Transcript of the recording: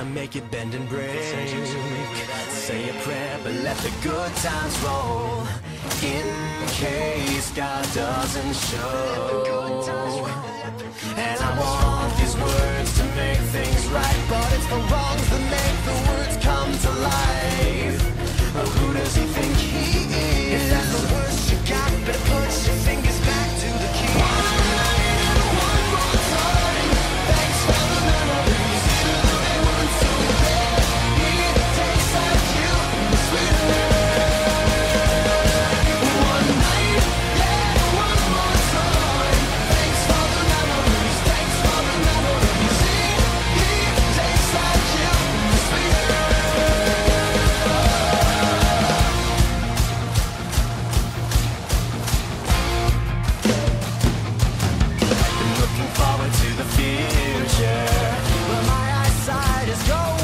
gonna make it bend and break. Say a prayer, but let the good times roll, in case God doesn't show. And I want these words to make things right, but it's the wrongs that make the words come to life. But who does he think he is? If that's the worst you got, better put your fingers back to the keys. One night and one more time, thanks for the memories. They weren't so bad. It tastes like you, sweeter. One night, yeah, one more time, thanks for the memories. Thanks for the memories. It tastes like you, sweeter. Looking forward to the future, but my eyesight is going.